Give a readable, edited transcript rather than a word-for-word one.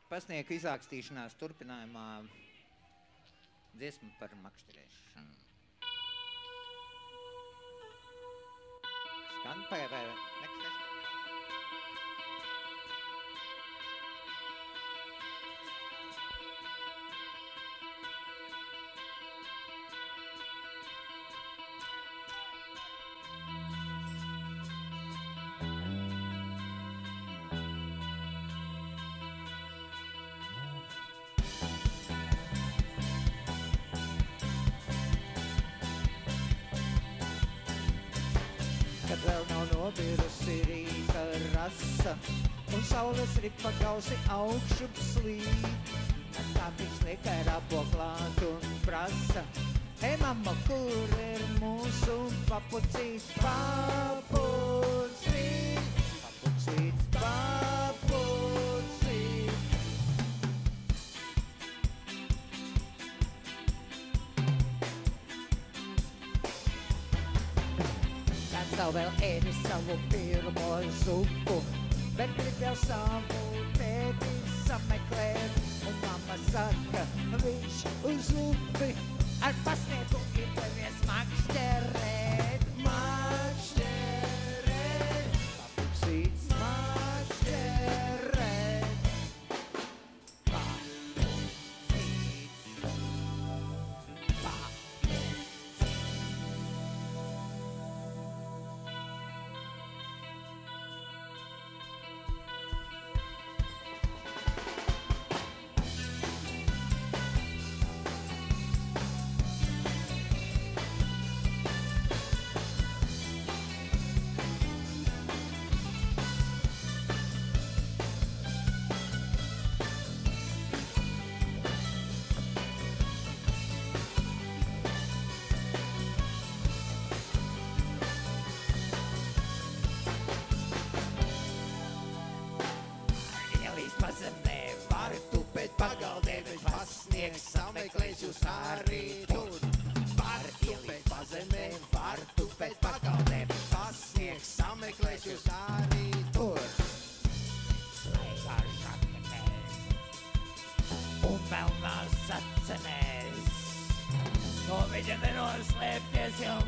Pasnieku izākstīšanās turpinājumā dziesma par makšķerēšanu. Skan pagaidām. Kad vēl nav nobirusi rīta rasa un saules ripa gausi augšup slīd, stāpīgs liek ar apoklāt un prasa: Ei, mamma, kur ir mūsu papucīts? Papucīts, papucīts, papucīts. Savu vēl ēdi savu pirmo zupu, bet grib jau savu tēti sameklēt. Un mamma saka, viņš uz upi ar pasnieku ir devies makšķerēt. Makšķerēt, papucīts makšķerēt. Papucīts, pazemē, var tupēt pagaldē, bet pasniegs sameklēs jūs arī tur. Var tupēt pazemē, var tupēt pagaldē, bet pasniegs sameklēs jūs arī tur. Slaigā šakamēs un melnās sacenēs, no viņa nenoslēpties jau